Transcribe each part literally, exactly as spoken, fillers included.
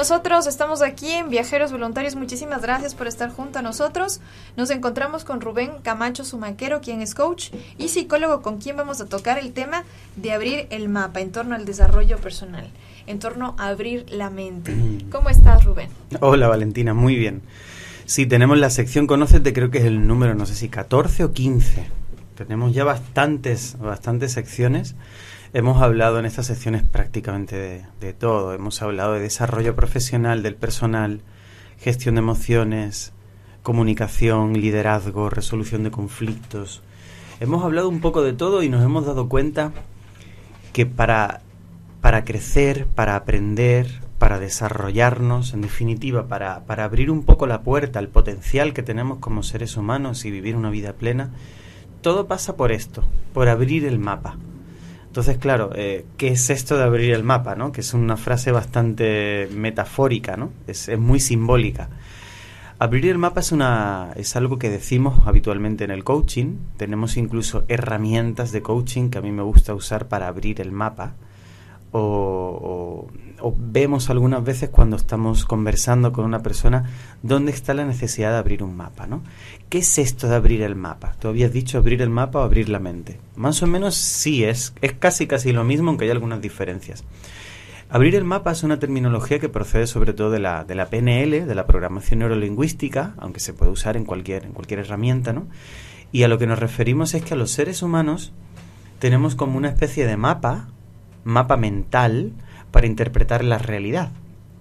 nosotros estamos aquí en Viajeros Voluntarios. Muchísimas gracias por estar junto a nosotros. Nos encontramos con Rubén Camacho Zumaquero, quien es coach y psicólogo, con quien vamos a tocar el tema de abrir el mapa en torno al desarrollo personal, en torno a abrir la mente. ¿Cómo estás, Rubén? Hola, Valentina, muy bien. Sí, tenemos la sección Conócete, creo que es el número, no sé si catorce o quince. Tenemos ya bastantes, bastantes secciones. Hemos hablado en estas secciones prácticamente de, de todo. Hemos hablado de desarrollo profesional, del personal, gestión de emociones, comunicación, liderazgo, resolución de conflictos. Hemos hablado un poco de todo y nos hemos dado cuenta que para, para crecer, para aprender, para desarrollarnos, en definitiva, para, para abrir un poco la puerta al potencial que tenemos como seres humanos y vivir una vida plena, todo pasa por esto, por abrir el mapa. Entonces, claro, eh, ¿qué es esto de abrir el mapa, ¿no? Que es una frase bastante metafórica, ¿no? Es, es muy simbólica. Abrir el mapa es, una, es algo que decimos habitualmente en el coaching. Tenemos incluso herramientas de coaching que a mí me gusta usar para abrir el mapa. O, o, o vemos algunas veces cuando estamos conversando con una persona dónde está la necesidad de abrir un mapa, ¿no? ¿Qué es esto de abrir el mapa? ¿Tú habías dicho abrir el mapa o abrir la mente? Más o menos sí, es, es casi casi lo mismo, aunque hay algunas diferencias. Abrir el mapa es una terminología que procede sobre todo de la, de la P N L, de la programación neurolingüística, aunque se puede usar en cualquier, en cualquier herramienta, ¿no? Y a lo que nos referimos es que a los seres humanos tenemos como una especie de mapa, mapa mental, para interpretar la realidad.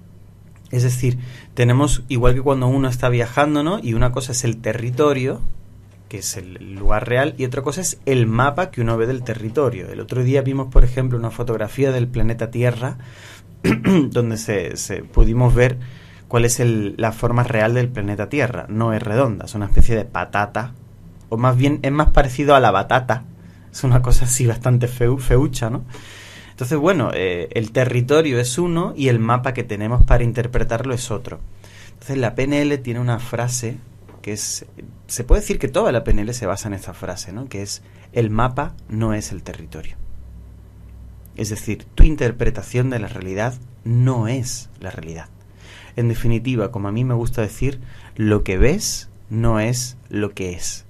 Es decir, tenemos, igual que cuando uno está viajando, ¿no? Y una cosa es el territorio, que es el lugar real, y otra cosa es el mapa que uno ve del territorio. El otro día vimos, por ejemplo, una fotografía del planeta Tierra, donde se, se pudimos ver cuál es el, la forma real del planeta Tierra. No es redonda, es una especie de patata, o más bien es más parecido a la batata. Es una cosa así bastante feu, feucha, ¿no? Entonces, bueno, eh, el territorio es uno y el mapa que tenemos para interpretarlo es otro. Entonces, la P N L tiene una frase que es... Se puede decir que toda la P N L se basa en esta frase, ¿no? Que es: el mapa no es el territorio. Es decir, tu interpretación de la realidad no es la realidad. En definitiva, como a mí me gusta decir, lo que ves no es lo que es.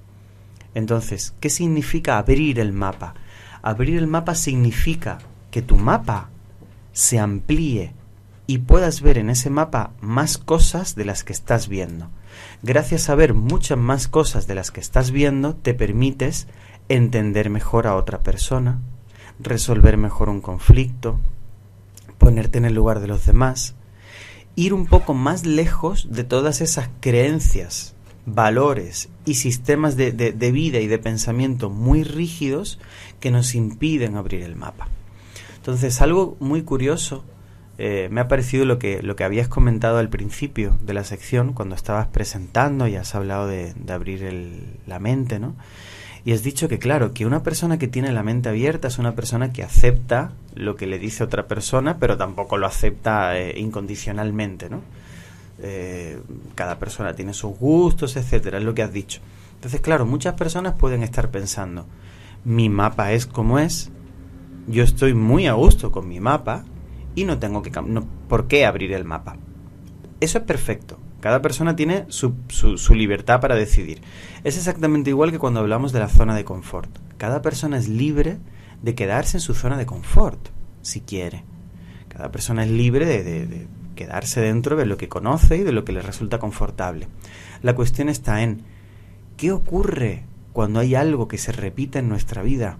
Entonces, ¿qué significa abrir el mapa? Abrir el mapa significa que tu mapa se amplíe y puedas ver en ese mapa más cosas de las que estás viendo. Gracias a ver muchas más cosas de las que estás viendo, te permites entender mejor a otra persona, resolver mejor un conflicto, ponerte en el lugar de los demás, ir un poco más lejos de todas esas creencias, valores y sistemas de, de, de vida y de pensamiento muy rígidos que nos impiden abrir el mapa. Entonces, algo muy curioso, eh, me ha parecido lo que, lo que habías comentado al principio de la sección, cuando estabas presentando y has hablado de, de abrir el, la mente, ¿no? Y has dicho que, claro, que una persona que tiene la mente abierta es una persona que acepta lo que le dice otra persona, pero tampoco lo acepta eh, incondicionalmente, ¿no? Eh, cada persona tiene sus gustos, etcétera, es lo que has dicho. Entonces, claro, muchas personas pueden estar pensando: mi mapa es como es, yo estoy muy a gusto con mi mapa y no tengo que no, ¿por qué abrir el mapa? Eso es perfecto. Cada persona tiene su, su, su libertad para decidir. Es exactamente igual que cuando hablamos de la zona de confort. Cada persona es libre de quedarse en su zona de confort, si quiere. Cada persona es libre de, de, de quedarse dentro de lo que conoce y de lo que le resulta confortable. La cuestión está en: ¿qué ocurre cuando hay algo que se repite en nuestra vida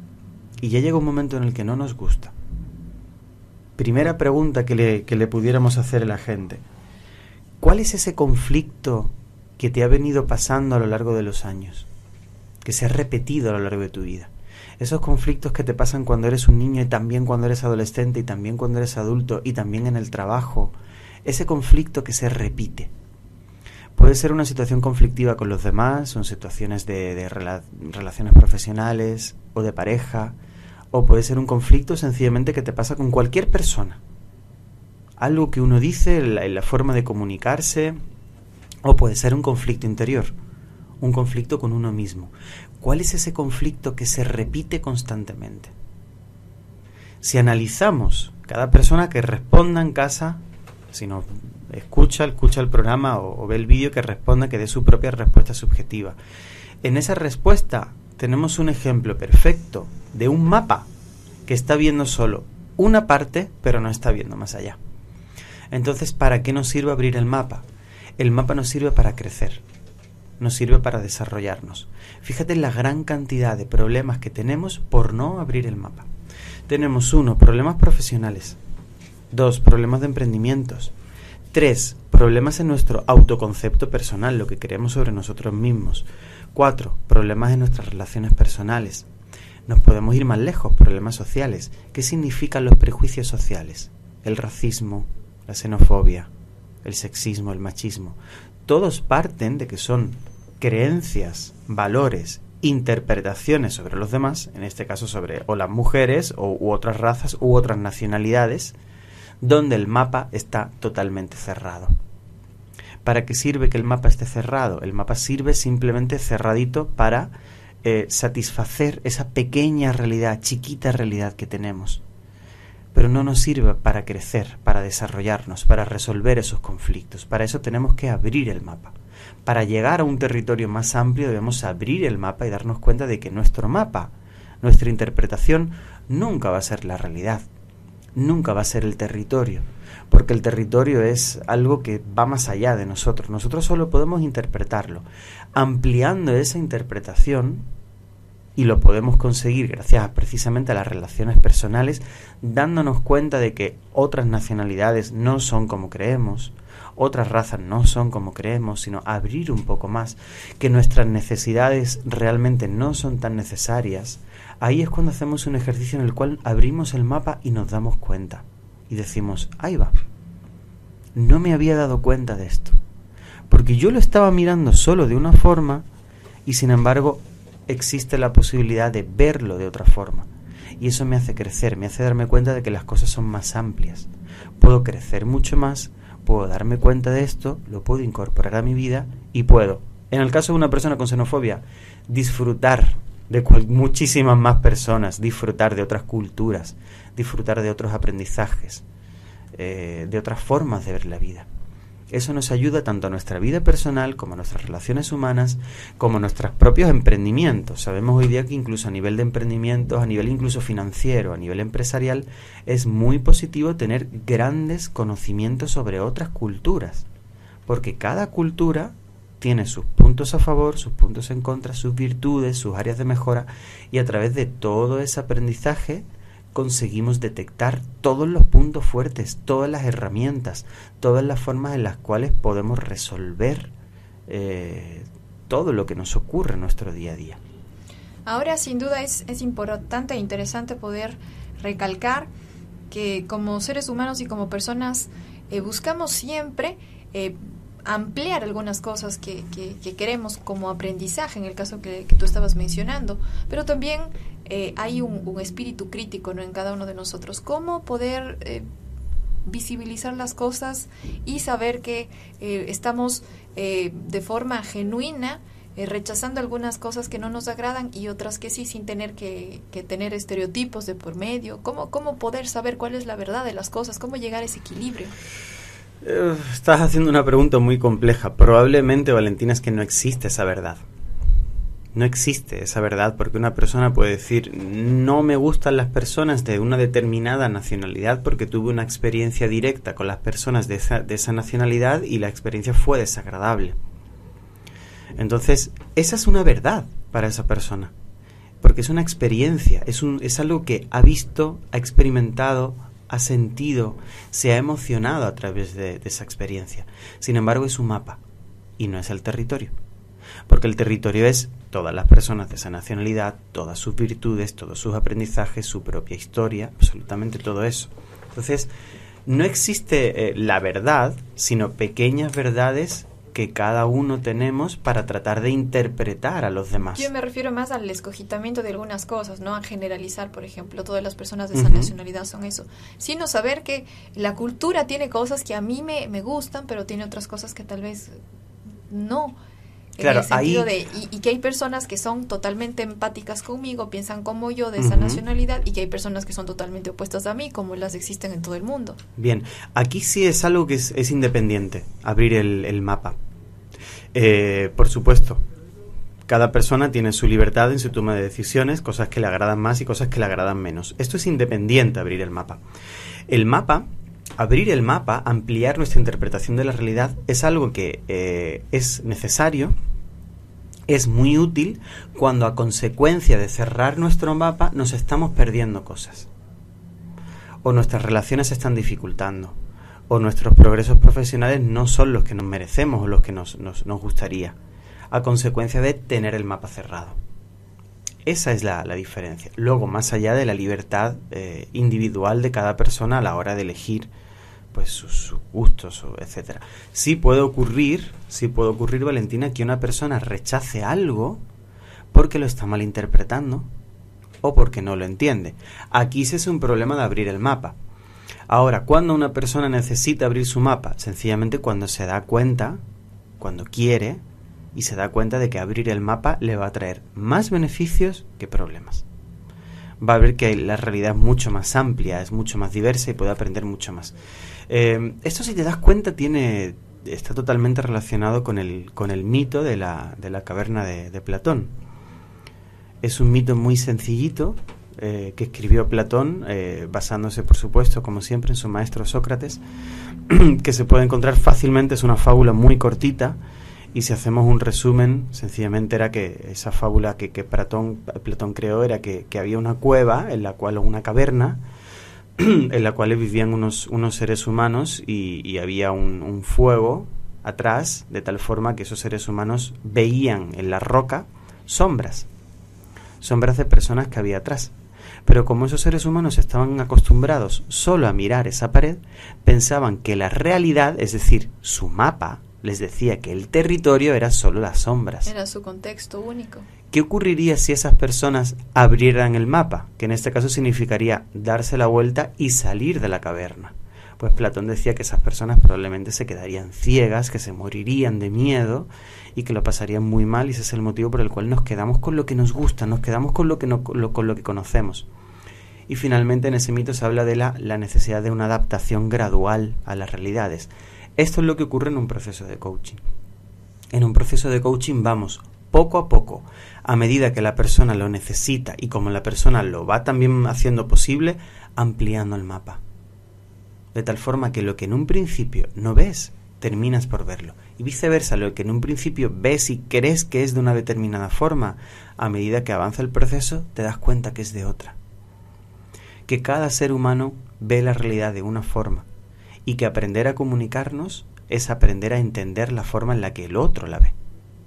y ya llega un momento en el que no nos gusta? Primera pregunta que le, que le pudiéramos hacer a la gente: ¿cuál es ese conflicto que te ha venido pasando a lo largo de los años, que se ha repetido a lo largo de tu vida? Esos conflictos que te pasan cuando eres un niño y también cuando eres adolescente y también cuando eres adulto y también en el trabajo. Ese conflicto que se repite. Puede ser una situación conflictiva con los demás, son situaciones de, de rela- relaciones profesionales o de pareja, o puede ser un conflicto sencillamente que te pasa con cualquier persona. Algo que uno dice, la, la forma de comunicarse, o puede ser un conflicto interior, un conflicto con uno mismo. ¿Cuál es ese conflicto que se repite constantemente? Si analizamos cada persona que responda en casa, Si no, escucha, escucha el programa o, o ve el vídeo, que responda, que dé su propia respuesta subjetiva. En esa respuesta tenemos un ejemplo perfecto de un mapa que está viendo solo una parte, pero no está viendo más allá. Entonces, ¿para qué nos sirve abrir el mapa? El mapa nos sirve para crecer, nos sirve para desarrollarnos. Fíjate en la gran cantidad de problemas que tenemos por no abrir el mapa. Tenemos uno, problemas profesionales. Dos, problemas de emprendimientos. Tres, problemas en nuestro autoconcepto personal, lo que creemos sobre nosotros mismos. Cuatro, problemas en nuestras relaciones personales. Nos podemos ir más lejos, problemas sociales. ¿Qué significan los prejuicios sociales? El racismo, la xenofobia, el sexismo, el machismo. Todos parten de que son creencias, valores, interpretaciones sobre los demás, en este caso sobre o las mujeres o, u otras razas u otras nacionalidades, donde el mapa está totalmente cerrado. ¿Para qué sirve que el mapa esté cerrado? El mapa sirve simplemente cerradito para eh, satisfacer esa pequeña realidad, chiquita realidad que tenemos. Pero no nos sirve para crecer, para desarrollarnos, para resolver esos conflictos. Para eso tenemos que abrir el mapa. Para llegar a un territorio más amplio debemos abrir el mapa y darnos cuenta de que nuestro mapa, nuestra interpretación, nunca va a ser la realidad. Nunca va a ser el territorio, porque el territorio es algo que va más allá de nosotros. Nosotros solo podemos interpretarlo. Ampliando esa interpretación, y lo podemos conseguir gracias precisamente a las relaciones personales, dándonos cuenta de que otras nacionalidades no son como creemos, otras razas no son como creemos, sino abrir un poco más, que nuestras necesidades realmente no son tan necesarias. Ahí es cuando hacemos un ejercicio en el cual abrimos el mapa y nos damos cuenta. Y decimos, ahí va, no me había dado cuenta de esto. Porque yo lo estaba mirando solo de una forma y sin embargo existe la posibilidad de verlo de otra forma. Y eso me hace crecer, me hace darme cuenta de que las cosas son más amplias. Puedo crecer mucho más, puedo darme cuenta de esto, lo puedo incorporar a mi vida y puedo, en el caso de una persona con xenofobia, disfrutar de cual, muchísimas más personas, disfrutar de otras culturas, disfrutar de otros aprendizajes, eh, de otras formas de ver la vida. Eso nos ayuda tanto a nuestra vida personal como a nuestras relaciones humanas, como a nuestros propios emprendimientos. Sabemos hoy día que incluso a nivel de emprendimientos, a nivel incluso financiero, a nivel empresarial, es muy positivo tener grandes conocimientos sobre otras culturas, porque cada cultura tiene sus puntos a favor, sus puntos en contra, sus virtudes, sus áreas de mejora, y a través de todo ese aprendizaje conseguimos detectar todos los puntos fuertes, todas las herramientas, todas las formas en las cuales podemos resolver eh, todo lo que nos ocurre en nuestro día a día. Ahora, sin duda, es, es importante e interesante poder recalcar que como seres humanos y como personas eh, buscamos siempre eh, ampliar algunas cosas que, que, que queremos como aprendizaje, en el caso que, que tú estabas mencionando, pero también eh, hay un, un espíritu crítico, ¿no?, en cada uno de nosotros. ¿Cómo poder eh, visibilizar las cosas y saber que eh, estamos eh, de forma genuina eh, rechazando algunas cosas que no nos agradan y otras que sí, sin tener que, que tener estereotipos de por medio? ¿Cómo, cómo poder saber cuál es la verdad de las cosas? ¿Cómo llegar a ese equilibrio? Uh, estás haciendo una pregunta muy compleja. Probablemente, Valentina, es que no existe esa verdad. No existe esa verdad, porque una persona puede decir, no me gustan las personas de una determinada nacionalidad porque tuve una experiencia directa con las personas de esa, de esa nacionalidad y la experiencia fue desagradable. Entonces, esa es una verdad para esa persona, porque es una experiencia, es, un, es algo que ha visto, ha experimentado, ha sentido, se ha emocionado a través de, de esa experiencia. Sin embargo, es un mapa y no es el territorio, porque el territorio es todas las personas de esa nacionalidad, todas sus virtudes, todos sus aprendizajes, su propia historia, absolutamente todo eso. Entonces, no existe eh, la verdad, sino pequeñas verdades que cada uno tenemos para tratar de interpretar a los demás. Yo me refiero más al escogitamiento de algunas cosas, no a generalizar, por ejemplo, todas las personas de esa uh-huh. nacionalidad son eso, sino saber que la cultura tiene cosas que a mí me, me gustan, pero tiene otras cosas que tal vez no. Claro, en el sentido ahí... de, y, y que hay personas que son totalmente empáticas conmigo, piensan como yo, de esa Uh-huh. nacionalidad, y que hay personas que son totalmente opuestas a mí, como las existen en todo el mundo. Bien, aquí sí es algo que es, es independiente, abrir el, el mapa. Eh, por supuesto, cada persona tiene su libertad en su toma de decisiones, cosas que le agradan más y cosas que le agradan menos. Esto es independiente, abrir el mapa. El mapa, abrir el mapa, ampliar nuestra interpretación de la realidad, es algo que eh, es necesario, es muy útil cuando a consecuencia de cerrar nuestro mapa nos estamos perdiendo cosas. O nuestras relaciones se están dificultando, o nuestros progresos profesionales no son los que nos merecemos o los que nos, nos, nos gustaría, a consecuencia de tener el mapa cerrado. Esa es la, la diferencia. Luego, más allá de la libertad eh, individual de cada persona a la hora de elegir pues sus, sus gustos, etcétera. Sí puede ocurrir, sí puede ocurrir, Valentina, que una persona rechace algo porque lo está malinterpretando o porque no lo entiende. Aquí ese es un problema de abrir el mapa. Ahora, ¿cuándo una persona necesita abrir su mapa? Sencillamente cuando se da cuenta, cuando quiere, y se da cuenta de que abrir el mapa le va a traer más beneficios que problemas. Va a ver que la realidad es mucho más amplia, es mucho más diversa y puede aprender mucho más. Eh, esto, si te das cuenta, tiene está totalmente relacionado con el, con el mito de la, de la caverna de, de Platón. Es un mito muy sencillito eh, que escribió Platón, eh, basándose, por supuesto, como siempre, en su maestro Sócrates, que se puede encontrar fácilmente. Es una fábula muy cortita. Y si hacemos un resumen, sencillamente era que esa fábula que, que Platón, Platón creó era que, que había una cueva, en la cual, o una caverna, en la cual vivían unos, unos seres humanos y, y había un, un fuego atrás, de tal forma que esos seres humanos veían en la roca sombras, sombras de personas que había atrás. Pero como esos seres humanos estaban acostumbrados solo a mirar esa pared, pensaban que la realidad, es decir, su mapa, les decía que el territorio era solo las sombras. Era su contexto único. ¿Qué ocurriría si esas personas abrieran el mapa? Que en este caso significaría darse la vuelta y salir de la caverna. Pues Platón decía que esas personas probablemente se quedarían ciegas, que se morirían de miedo y que lo pasarían muy mal, y ese es el motivo por el cual nos quedamos con lo que nos gusta, nos quedamos con lo que, no, lo, con lo que conocemos. Y finalmente en ese mito se habla de la, la necesidad de una adaptación gradual a las realidades. Esto es lo que ocurre en un proceso de coaching. En un proceso de coaching vamos poco a poco, a medida que la persona lo necesita y como la persona lo va también haciendo posible, ampliando el mapa. De tal forma que lo que en un principio no ves, terminas por verlo. Y viceversa, lo que en un principio ves y crees que es de una determinada forma, a medida que avanza el proceso, te das cuenta que es de otra. Que cada ser humano ve la realidad de una forma. Y que aprender a comunicarnos es aprender a entender la forma en la que el otro la ve.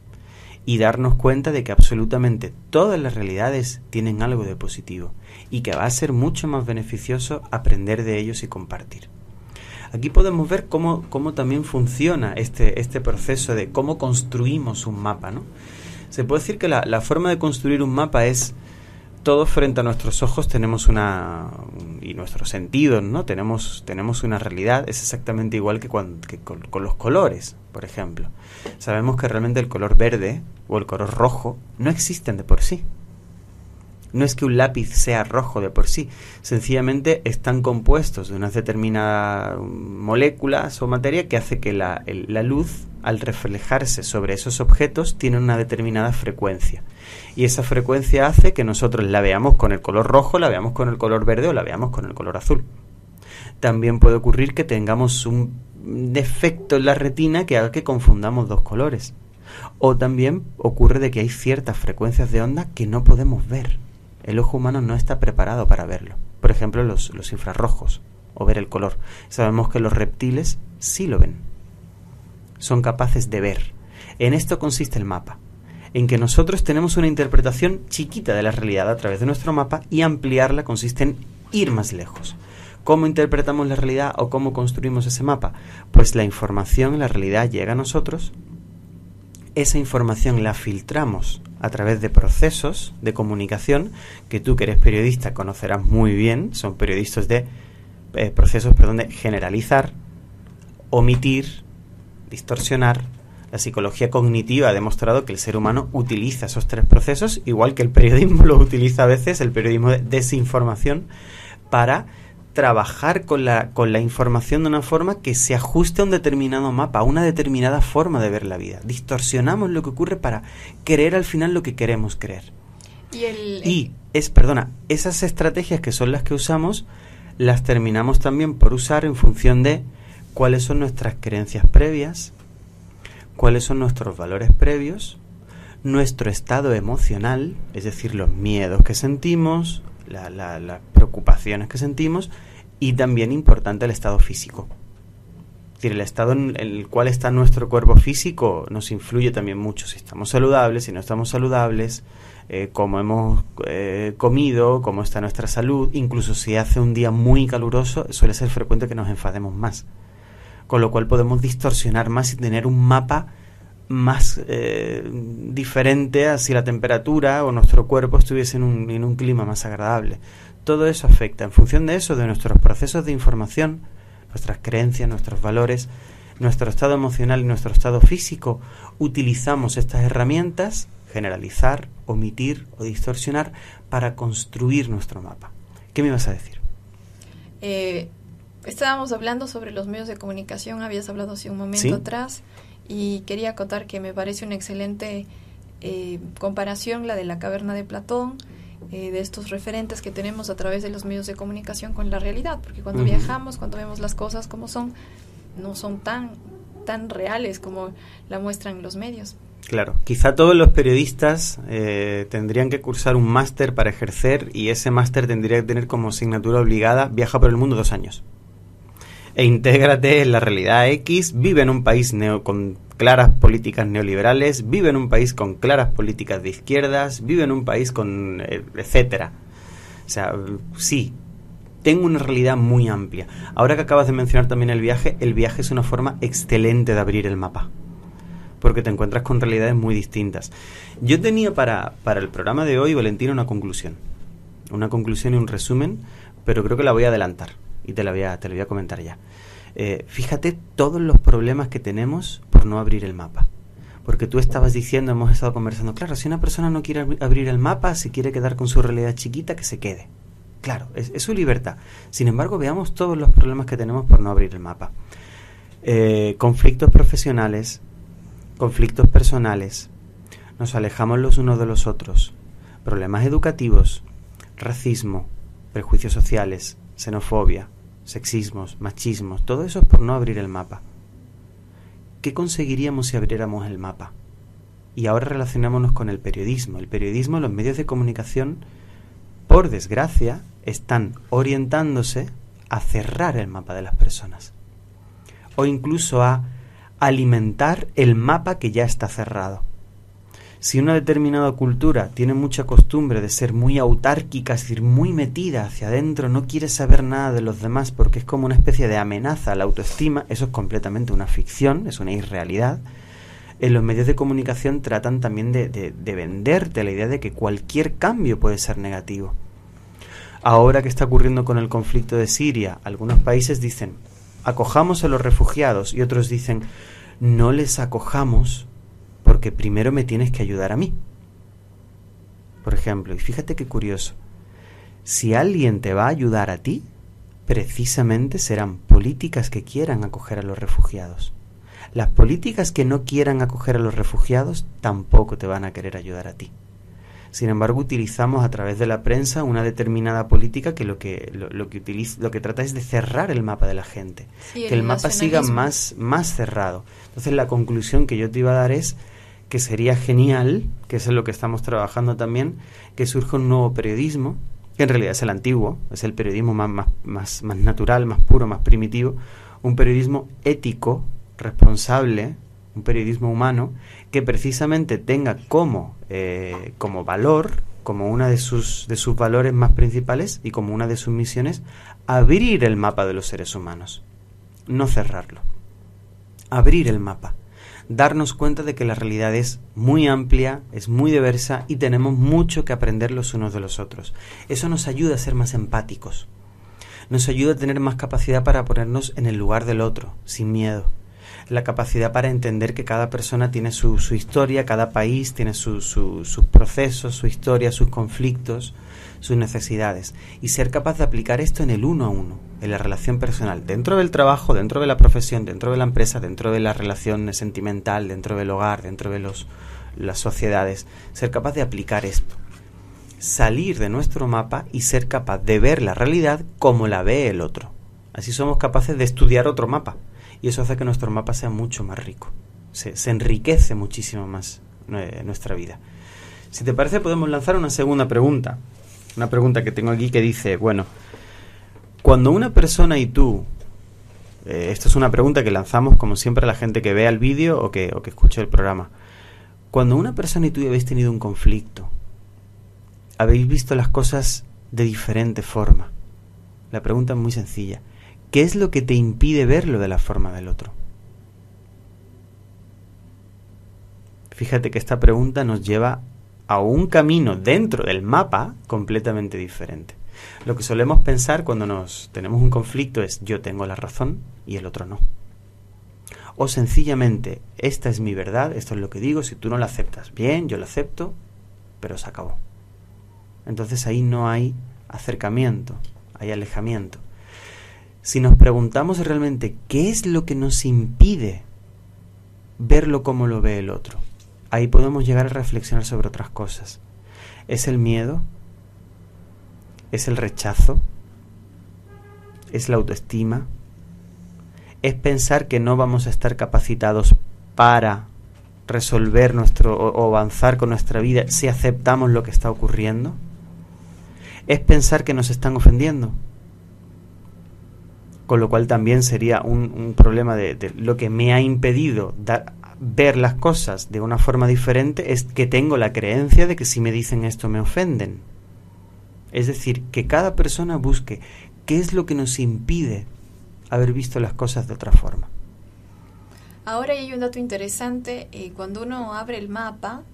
Y darnos cuenta de que absolutamente todas las realidades tienen algo de positivo y que va a ser mucho más beneficioso aprender de ellos y compartir. Aquí podemos ver cómo, cómo también funciona este, este proceso de cómo construimos un mapa, ¿no? Se puede decir que la, la forma de construir un mapa es: todos frente a nuestros ojos tenemos una, y nuestros sentidos, ¿no? Tenemos, tenemos una realidad. Es exactamente igual que, cuando, que con, con los colores, por ejemplo. Sabemos que realmente el color verde o el color rojo no existen de por sí. No es que un lápiz sea rojo de por sí, sencillamente están compuestos de unas determinadas moléculas o materia que hace que la, el, la luz, al reflejarse sobre esos objetos, tiene una determinada frecuencia. Y esa frecuencia hace que nosotros la veamos con el color rojo, la veamos con el color verde o la veamos con el color azul. También puede ocurrir que tengamos un defecto en la retina que haga que confundamos dos colores. O también ocurre de que hay ciertas frecuencias de onda que no podemos ver. El ojo humano no está preparado para verlo. Por ejemplo, los, los infrarrojos, o ver el color. Sabemos que los reptiles sí lo ven. Son capaces de ver. En esto consiste el mapa. En que nosotros tenemos una interpretación chiquita de la realidad a través de nuestro mapa, y ampliarla consiste en ir más lejos. ¿Cómo interpretamos la realidad o cómo construimos ese mapa? Pues la información, la realidad llega a nosotros. Esa información la filtramos a través de procesos de comunicación que tú, que eres periodista, conocerás muy bien. Son periodistas de eh, procesos, perdón, de generalizar, omitir, distorsionar, La psicología cognitiva ha demostrado que el ser humano utiliza esos tres procesos, igual que el periodismo lo utiliza a veces, el periodismo de desinformación, para trabajar con la, con la información de una forma que se ajuste a un determinado mapa, a una determinada forma de ver la vida. Distorsionamos lo que ocurre para creer al final lo que queremos creer. Y, el, y es, perdona, esas estrategias que son las que usamos, las terminamos también por usar en función de cuáles son nuestras creencias previas, cuáles son nuestros valores previos, nuestro estado emocional, es decir, los miedos que sentimos, la, la, las preocupaciones que sentimos, y también importante el estado físico. Es decir, el estado en el cual está nuestro cuerpo físico nos influye también mucho, si estamos saludables, si no estamos saludables, eh, cómo hemos eh, comido, cómo está nuestra salud. Incluso si hace un día muy caluroso, suele ser frecuente que nos enfademos más, con lo cual podemos distorsionar más y tener un mapa más eh, diferente a si la temperatura o nuestro cuerpo estuviese en un, en un clima más agradable. Todo eso afecta. En función de eso, de nuestros procesos de información, nuestras creencias, nuestros valores, nuestro estado emocional y nuestro estado físico, utilizamos estas herramientas, generalizar, omitir o distorsionar, para construir nuestro mapa. ¿Qué me ibas a decir? Eh, estábamos hablando sobre los medios de comunicación, habías hablado hace un momento ¿Sí? atrás, y quería acotar que me parece una excelente eh, comparación la de la caverna de Platón, eh, de estos referentes que tenemos a través de los medios de comunicación con la realidad, porque cuando uh-huh. viajamos, cuando vemos las cosas como son, no son tan, tan reales como la muestran los medios. Claro, quizá todos los periodistas eh, tendrían que cursar un máster para ejercer, y ese máster tendría que tener como asignatura obligada: viaja por el mundo dos años e intégrate en la realidad X, vive en un país neo, con claras políticas neoliberales, vive en un país con claras políticas de izquierdas, vive en un país con eh, etcétera. O sea, sí, tengo una realidad muy amplia. Ahora que acabas de mencionar también el viaje, el viaje es una forma excelente de abrir el mapa, porque te encuentras con realidades muy distintas. Yo tenía para, para el programa de hoy, Valentina, una conclusión. Una conclusión y un resumen, pero creo que la voy a adelantar y te la voy a, te la voy a comentar ya. Eh, fíjate todos los problemas que tenemos por no abrir el mapa. Porque tú estabas diciendo, hemos estado conversando, claro, si una persona no quiere ab- abrir el mapa, si quiere quedar con su realidad chiquita, que se quede. Claro, es, es su libertad. Sin embargo, veamos todos los problemas que tenemos por no abrir el mapa. Eh, conflictos profesionales, conflictos personales, nos alejamos los unos de los otros, problemas educativos, racismo, prejuicios sociales, xenofobia, sexismos, machismos, todo eso es por no abrir el mapa. ¿Qué conseguiríamos si abriéramos el mapa? Y ahora relacionémonos con el periodismo. El periodismo, los medios de comunicación, por desgracia, están orientándose a cerrar el mapa de las personas, o incluso a alimentar el mapa que ya está cerrado. Si una determinada cultura tiene mucha costumbre de ser muy autárquica, es decir, muy metida hacia adentro, no quiere saber nada de los demás porque es como una especie de amenaza a la autoestima, eso es completamente una ficción, es una irrealidad. En los medios de comunicación tratan también de, de, de venderte la idea de que cualquier cambio puede ser negativo. Ahora que está ocurriendo con el conflicto de Siria, algunos países dicen, acojamos a los refugiados, y otros dicen, no les acojamos porque primero me tienes que ayudar a mí. Por ejemplo, y fíjate qué curioso, si alguien te va a ayudar a ti, precisamente serán políticas que quieran acoger a los refugiados. Las políticas que no quieran acoger a los refugiados tampoco te van a querer ayudar a ti. Sin embargo, utilizamos a través de la prensa una determinada política que lo que lo, lo que utiliza, lo que trata es de cerrar el mapa de la gente, sí, que el, el mapa siga más, más cerrado. Entonces, la conclusión que yo te iba a dar es que sería genial, que es en lo que estamos trabajando también, que surja un nuevo periodismo, que en realidad es el antiguo, es el periodismo más, más, más, más natural, más puro, más primitivo, un periodismo ético, responsable, un periodismo humano, que precisamente tenga como, eh, como valor, como una de sus, de sus valores más principales y como una de sus misiones, abrir el mapa de los seres humanos, no cerrarlo, abrir el mapa, darnos cuenta de que la realidad es muy amplia, es muy diversa y tenemos mucho que aprender los unos de los otros. Eso nos ayuda a ser más empáticos, nos ayuda a tener más capacidad para ponernos en el lugar del otro, sin miedo. la capacidad para entender que cada persona tiene su, su historia, cada país tiene su, su, sus procesos, su historia, sus conflictos, sus necesidades, y ser capaz de aplicar esto en el uno a uno, en la relación personal, dentro del trabajo, dentro de la profesión, dentro de la empresa, dentro de la relación sentimental, dentro del hogar, dentro de los, las sociedades, ser capaz de aplicar esto, salir de nuestro mapa y ser capaz de ver la realidad como la ve el otro. Así somos capaces de estudiar otro mapa, y eso hace que nuestro mapa sea mucho más rico, se, se enriquece muchísimo más eh, nuestra vida. Si te parece, podemos lanzar una segunda pregunta. Una pregunta que tengo aquí que dice, bueno, cuando una persona y tú, eh, esto es una pregunta que lanzamos como siempre a la gente que vea el vídeo o que, o que escuche el programa. Cuando una persona y tú habéis tenido un conflicto, habéis visto las cosas de diferente forma. La pregunta es muy sencilla. ¿Qué es lo que te impide verlo de la forma del otro? Fíjate que esta pregunta nos lleva a un camino dentro del mapa completamente diferente. Lo que solemos pensar cuando nos tenemos un conflicto es yo tengo la razón y el otro no. O sencillamente, esta es mi verdad, esto es lo que digo, si tú no la aceptas, bien, yo la acepto, pero se acabó. Entonces ahí no hay acercamiento, hay alejamiento. Si nos preguntamos realmente qué es lo que nos impide verlo como lo ve el otro, ahí podemos llegar a reflexionar sobre otras cosas. ¿Es el miedo? ¿Es el rechazo? ¿Es la autoestima? ¿Es pensar que no vamos a estar capacitados para resolver nuestro o, o avanzar con nuestra vida si aceptamos lo que está ocurriendo? ¿Es pensar que nos están ofendiendo? Con lo cual también sería un, un problema de, de lo que me ha impedido dar, ver las cosas de una forma diferente es que tengo la creencia de que si me dicen esto me ofenden. Es decir, que cada persona busque qué es lo que nos impide haber visto las cosas de otra forma. Ahora hay un dato interesante, eh, cuando uno abre el mapa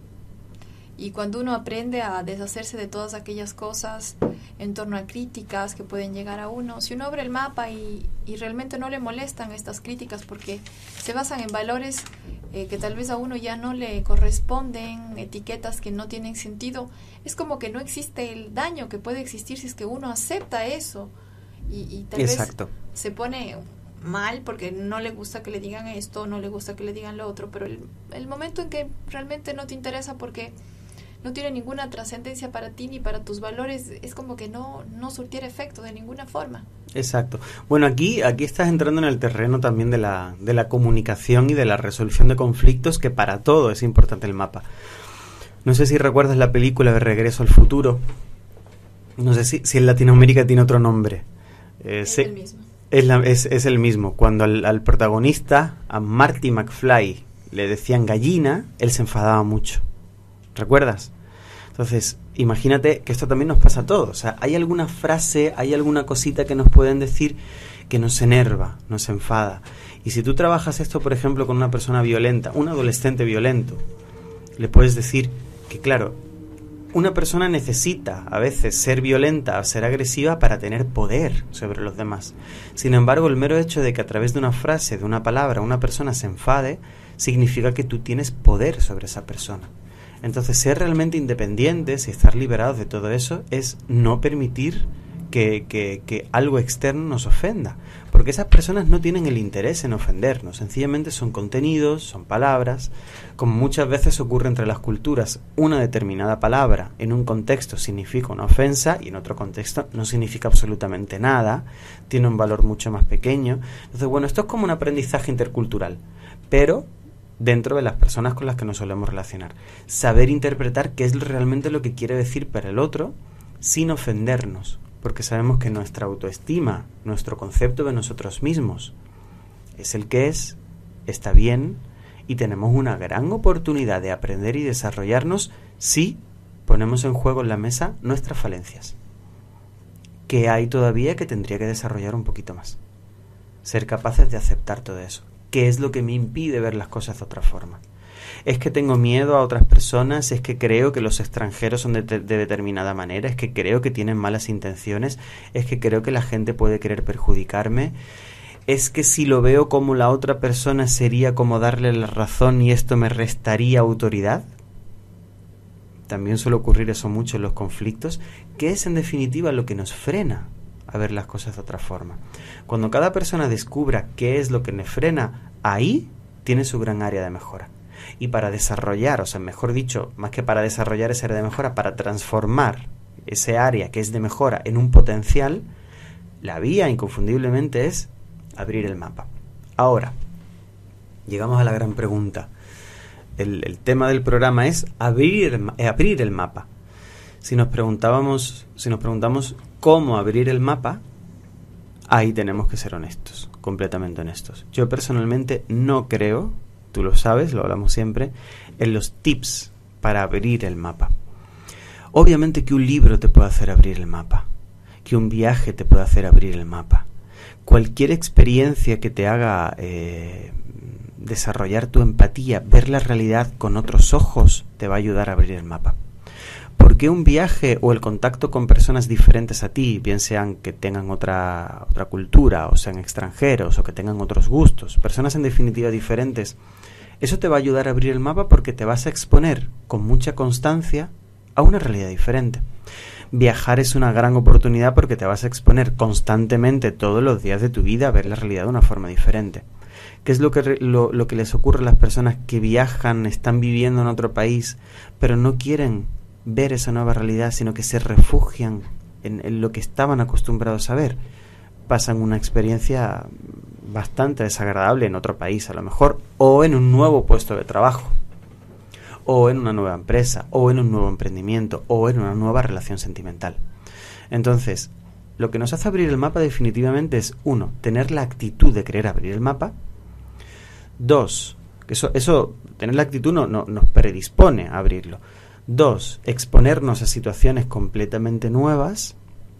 y cuando uno aprende a deshacerse de todas aquellas cosas en torno a críticas que pueden llegar a uno, si uno abre el mapa y, y realmente no le molestan estas críticas porque se basan en valores eh, que tal vez a uno ya no le corresponden, etiquetas que no tienen sentido, es como que no existe el daño que puede existir si es que uno acepta eso y, y tal Exacto. vez se pone mal porque no le gusta que le digan esto, no le gusta que le digan lo otro, pero el, el momento en que realmente no te interesa porque no tiene ninguna trascendencia para ti ni para tus valores, es como que no, no surtiera efecto de ninguna forma. Exacto. Bueno, aquí, aquí estás entrando en el terreno también de la, de la comunicación y de la resolución de conflictos, que para todo es importante el mapa. No sé si recuerdas la película de Regreso al Futuro. No sé si, si en Latinoamérica tiene otro nombre. Eh, es se, el mismo. Es, la, es, es el mismo. Cuando al, al protagonista, a Marty McFly, le decían gallina, él se enfadaba mucho. ¿Recuerdas? Entonces, imagínate que esto también nos pasa a todos. O sea, hay alguna frase, hay alguna cosita que nos pueden decir que nos enerva, nos enfada. Y si tú trabajas esto, por ejemplo, con una persona violenta, un adolescente violento, le puedes decir que, claro, una persona necesita a veces ser violenta o ser agresiva para tener poder sobre los demás. Sin embargo, el mero hecho de que a través de una frase, de una palabra, una persona se enfade, significa que tú tienes poder sobre esa persona. Entonces, ser realmente independientes y estar liberados de todo eso es no permitir que, que, que algo externo nos ofenda, porque esas personas no tienen el interés en ofendernos, sencillamente son contenidos, son palabras, como muchas veces ocurre entre las culturas. Una determinada palabra en un contexto significa una ofensa y en otro contexto no significa absolutamente nada, tiene un valor mucho más pequeño. Entonces, bueno, esto es como un aprendizaje intercultural, pero dentro de las personas con las que nos solemos relacionar. Saber interpretar qué es realmente lo que quiere decir para el otro sin ofendernos, porque sabemos que nuestra autoestima, nuestro concepto de nosotros mismos es el que es, está bien, y tenemos una gran oportunidad de aprender y desarrollarnos si ponemos en juego en la mesa nuestras falencias, que hay todavía que tendría que desarrollar un poquito más. Ser capaces de aceptar todo eso. ¿Qué es lo que me impide ver las cosas de otra forma? ¿Es que tengo miedo a otras personas? ¿Es que creo que los extranjeros son de, de, de determinada manera? ¿Es que creo que tienen malas intenciones? ¿Es que creo que la gente puede querer perjudicarme? es que si lo veo como la otra persona sería como darle la razón y esto me restaría autoridad. También suele ocurrir eso mucho en los conflictos, que es en definitiva lo que nos frena a ver las cosas de otra forma. Cuando cada persona descubra qué es lo que le frena, ahí tiene su gran área de mejora. Y para desarrollar, o sea, mejor dicho, más que para desarrollar esa área de mejora, para transformar ese área que es de mejora en un potencial, la vía inconfundiblemente es abrir el mapa. Ahora, llegamos a la gran pregunta. El, el tema del programa es abrir, eh, abrir el mapa. Si nos preguntábamos, si nos preguntamos cómo abrir el mapa, ahí tenemos que ser honestos, completamente honestos. Yo personalmente no creo, tú lo sabes, lo hablamos siempre, en los tips para abrir el mapa. Obviamente que un libro te puede hacer abrir el mapa, que un viaje te puede hacer abrir el mapa. Cualquier experiencia que te haga eh, desarrollar tu empatía, ver la realidad con otros ojos, te va a ayudar a abrir el mapa. Porque un viaje o el contacto con personas diferentes a ti, bien sean que tengan otra, otra cultura, o sean extranjeros, o que tengan otros gustos, personas en definitiva diferentes, eso te va a ayudar a abrir el mapa porque te vas a exponer con mucha constancia a una realidad diferente. Viajar es una gran oportunidad porque te vas a exponer constantemente todos los días de tu vida a ver la realidad de una forma diferente. ¿Qué es lo que, lo, lo que les ocurre a las personas que viajan, están viviendo en otro país, pero no quieren ver esa nueva realidad, sino que se refugian en, en lo que estaban acostumbrados a ver? Pasan una experiencia bastante desagradable en otro país a lo mejor, o en un nuevo puesto de trabajo, o en una nueva empresa, o en un nuevo emprendimiento, o en una nueva relación sentimental. Entonces, lo que nos hace abrir el mapa definitivamente es, uno, tener la actitud de querer abrir el mapa. Dos, eso, eso tener la actitud no, no, nos predispone a abrirlo. Dos, exponernos a situaciones completamente nuevas.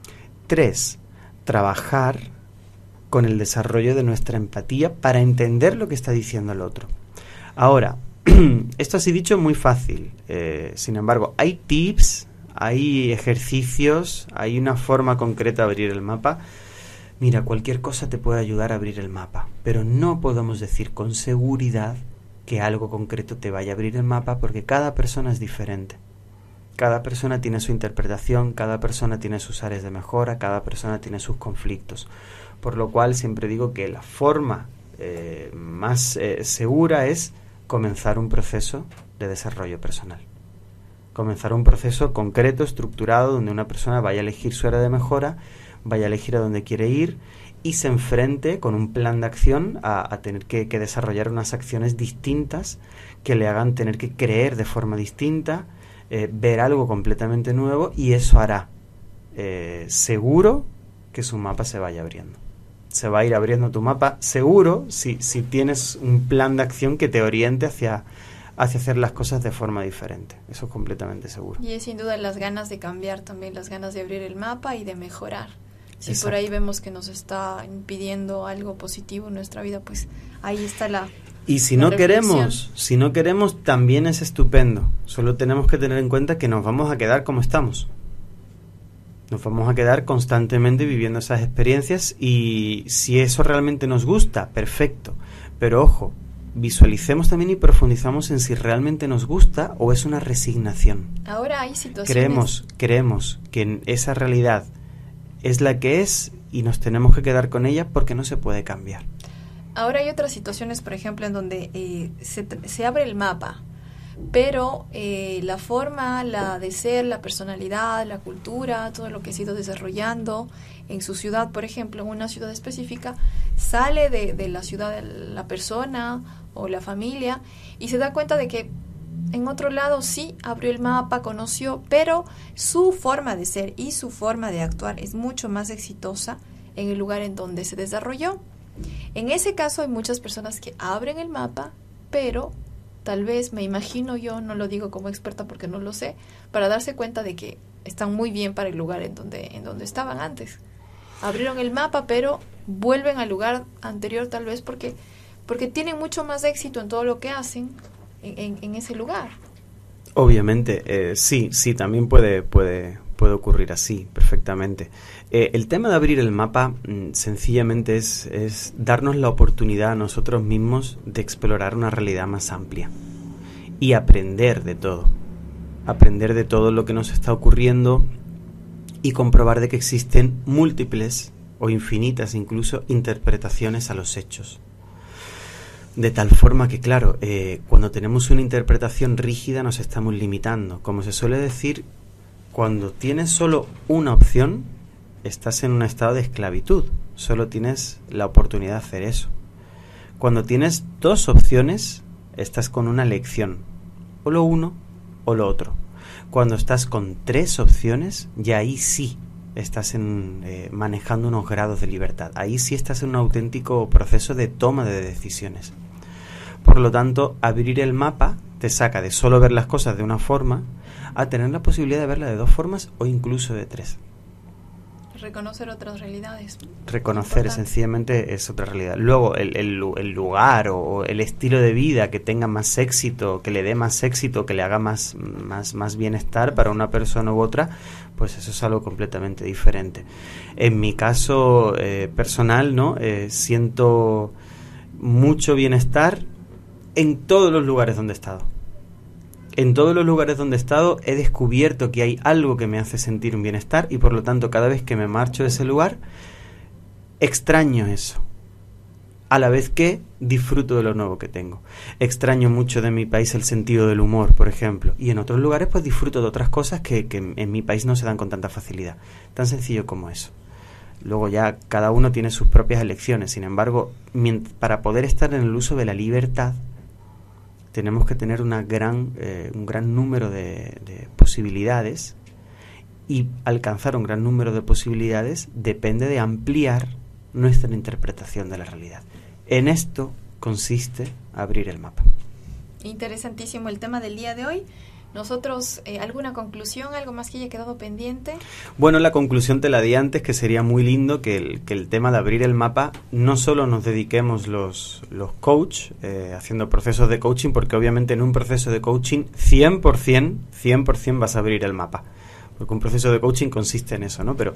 Tres, trabajar con el desarrollo de nuestra empatía para entender lo que está diciendo el otro. Ahora, esto así dicho es muy fácil. Eh, sin embargo, hay tips, hay ejercicios, hay una forma concreta de abrir el mapa. Mira, cualquier cosa te puede ayudar a abrir el mapa, pero no podemos decir con seguridad que algo concreto te vaya a abrir el mapa porque cada persona es diferente. Cada persona tiene su interpretación, cada persona tiene sus áreas de mejora, cada persona tiene sus conflictos. Por lo cual siempre digo que la forma eh, más eh, segura es comenzar un proceso de desarrollo personal. Comenzar un proceso concreto, estructurado, donde una persona vaya a elegir su área de mejora, vaya a elegir a dónde quiere ir y se enfrente con un plan de acción a, a tener que, que desarrollar unas acciones distintas que le hagan tener que creer de forma distinta, eh, ver algo completamente nuevo, y eso hará eh, seguro que su mapa se vaya abriendo. Se va a ir abriendo tu mapa seguro si, si tienes un plan de acción que te oriente hacia, hacia hacer las cosas de forma diferente. Eso es completamente seguro. Y es sin duda las ganas de cambiar también, las ganas de abrir el mapa y de mejorar. Si Exacto. Por ahí vemos que nos está impidiendo algo positivo en nuestra vida, pues ahí está la Y si la no reflexión. queremos, si no queremos, también es estupendo. Solo tenemos que tener en cuenta que nos vamos a quedar como estamos. Nos vamos a quedar constantemente viviendo esas experiencias, y si eso realmente nos gusta, perfecto. Pero ojo, visualicemos también y profundizamos en si realmente nos gusta o es una resignación. Ahora hay situaciones... Creemos, creemos que esa realidad es la que es y nos tenemos que quedar con ella porque no se puede cambiar. Ahora hay otras situaciones, por ejemplo, en donde eh, se, se abre el mapa, pero eh, la forma, la de ser, la personalidad, la cultura, todo lo que se ha ido desarrollando en su ciudad, por ejemplo, en una ciudad específica, sale de, de la ciudad de la persona o la familia y se da cuenta de que en otro lado sí abrió el mapa, conoció, pero su forma de ser y su forma de actuar es mucho más exitosa en el lugar en donde se desarrolló. En ese caso hay muchas personas que abren el mapa, pero tal vez, me imagino yo, no lo digo como experta porque no lo sé, para darse cuenta de que están muy bien para el lugar en donde, en donde estaban antes. Abrieron el mapa, pero vuelven al lugar anterior tal vez porque, porque tienen mucho más éxito en todo lo que hacen en, en, en ese lugar. Obviamente, eh, sí, sí, también puede, puede, puede ocurrir así, perfectamente. Eh, el tema de abrir el mapa mm, sencillamente es, es darnos la oportunidad a nosotros mismos de explorar una realidad más amplia y aprender de todo. Aprender de todo lo que nos está ocurriendo y comprobar de que existen múltiples o infinitas incluso interpretaciones a los hechos. De tal forma que, claro, eh, cuando tenemos una interpretación rígida nos estamos limitando. Como se suele decir, cuando tienes solo una opción, estás en un estado de esclavitud. Solo tienes la oportunidad de hacer eso. Cuando tienes dos opciones, estás con una elección. O lo uno o lo otro. Cuando estás con tres opciones, ya ahí sí estás en, eh, manejando unos grados de libertad. Ahí sí estás en un auténtico proceso de toma de decisiones. Por lo tanto, abrir el mapa te saca de solo ver las cosas de una forma a tener la posibilidad de verlas de dos formas o incluso de tres. Reconocer otras realidades. Reconocer sencillamente es otra realidad. Luego, el, el, el lugar o el estilo de vida que tenga más éxito, que le dé más éxito, que le haga más, más, más bienestar para una persona u otra, pues eso es algo completamente diferente. En mi caso eh, personal, ¿no? Eh, siento mucho bienestar en todos los lugares donde he estado. En todos los lugares donde he estado he descubierto que hay algo que me hace sentir un bienestar y por lo tanto cada vez que me marcho de ese lugar extraño eso, a la vez que disfruto de lo nuevo que tengo. Extraño mucho de mi país el sentido del humor, por ejemplo, y en otros lugares pues disfruto de otras cosas que, que en mi país no se dan con tanta facilidad. Tan sencillo como eso. Luego ya cada uno tiene sus propias elecciones. Sin embargo, para poder estar en el uso de la libertad tenemos que tener una gran, eh, un gran número de, de posibilidades, y alcanzar un gran número de posibilidades depende de ampliar nuestra interpretación de la realidad. En esto consiste abrir el mapa. Interesantísimo el tema del día de hoy. Nosotros, eh, ¿alguna conclusión, algo más que haya quedado pendiente? Bueno, la conclusión te la di antes, que sería muy lindo que el, que el tema de abrir el mapa no solo nos dediquemos los, los coach eh, haciendo procesos de coaching, porque obviamente en un proceso de coaching cien por ciento, cien por ciento vas a abrir el mapa, porque un proceso de coaching consiste en eso, ¿no? Pero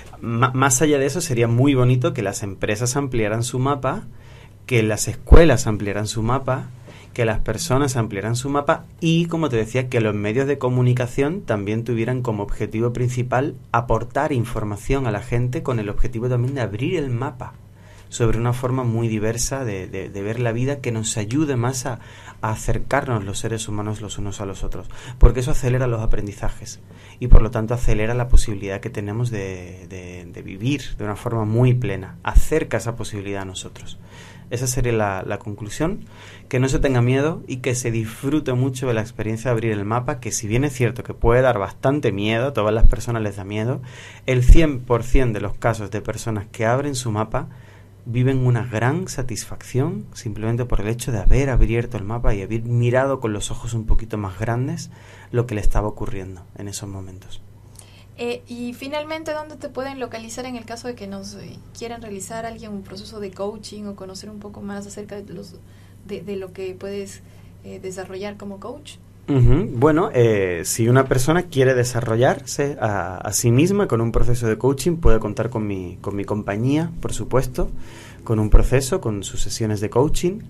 m- más allá de eso sería muy bonito que las empresas ampliaran su mapa, que las escuelas ampliaran su mapa, que las personas ampliaran su mapa y, como te decía, que los medios de comunicación también tuvieran como objetivo principal aportar información a la gente, con el objetivo también de abrir el mapa sobre una forma muy diversa de, de, de ver la vida, que nos ayude más a, a acercarnos los seres humanos los unos a los otros, porque eso acelera los aprendizajes y por lo tanto acelera la posibilidad que tenemos de, de, de vivir de una forma muy plena, acerca esa posibilidad a nosotros. Esa sería la, la conclusión, que no se tenga miedo y que se disfrute mucho de la experiencia de abrir el mapa, que si bien es cierto que puede dar bastante miedo, a todas las personas les da miedo, el cien por ciento de los casos de personas que abren su mapa viven una gran satisfacción simplemente por el hecho de haber abierto el mapa y haber mirado con los ojos un poquito más grandes lo que le estaba ocurriendo en esos momentos. Eh, y finalmente, ¿dónde te pueden localizar en el caso de que nos eh, quieran realizar alguien un proceso de coaching o conocer un poco más acerca de, los, de, de lo que puedes eh, desarrollar como coach? Uh-huh. Bueno, eh, si una persona quiere desarrollarse a, a sí misma con un proceso de coaching, puede contar con mi, con mi compañía, por supuesto, con un proceso, con sus sesiones de coaching,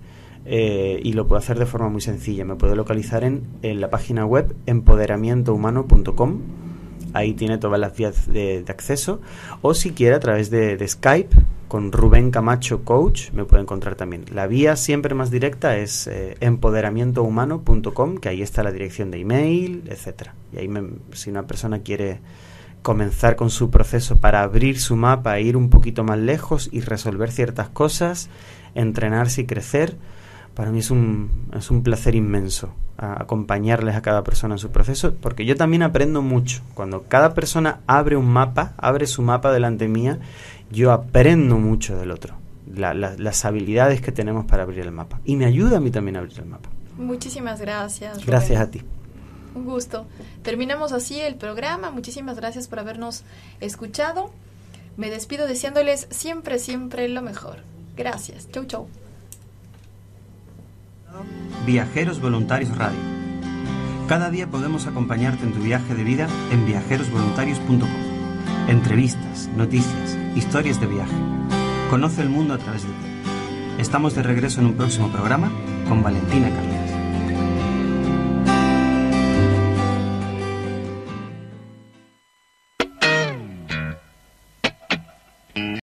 eh, y lo puede hacer de forma muy sencilla. Me puede localizar en, en la página web empoderamiento humano punto com. Ahí tiene todas las vías de, de acceso, o si quiere a través de, de Skype con Rubén Camacho Coach me puede encontrar también. La vía siempre más directa es eh, empoderamiento humano punto com, que ahí está la dirección de email, etcétera. Y ahí me, si una persona quiere comenzar con su proceso para abrir su mapa, ir un poquito más lejos y resolver ciertas cosas, entrenarse y crecer, para mí es un, es un placer inmenso a acompañarles a cada persona en su proceso, porque yo también aprendo mucho. Cuando cada persona abre un mapa, abre su mapa delante mía, yo aprendo mucho del otro, la, la, las habilidades que tenemos para abrir el mapa, y me ayuda a mí también a abrir el mapa. Muchísimas gracias, Rubén. Gracias a ti. Un gusto. Terminamos así el programa. Muchísimas gracias por habernos escuchado. Me despido deseándoles siempre, siempre lo mejor. Gracias. Chau, chau. Viajeros Voluntarios Radio. Cada día podemos acompañarte en tu viaje de vida en viajeros voluntarios punto com. Entrevistas, noticias, historias de viaje. Conoce el mundo a través de ti. Estamos de regreso en un próximo programa con Valentina Carles.